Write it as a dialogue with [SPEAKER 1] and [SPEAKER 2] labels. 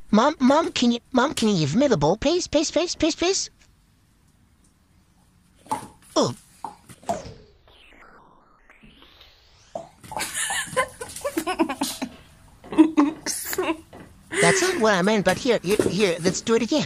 [SPEAKER 1] Mom, can you give me the bowl, please, please, please, please, please? Oh, that's not what I meant, but here, let's do it again.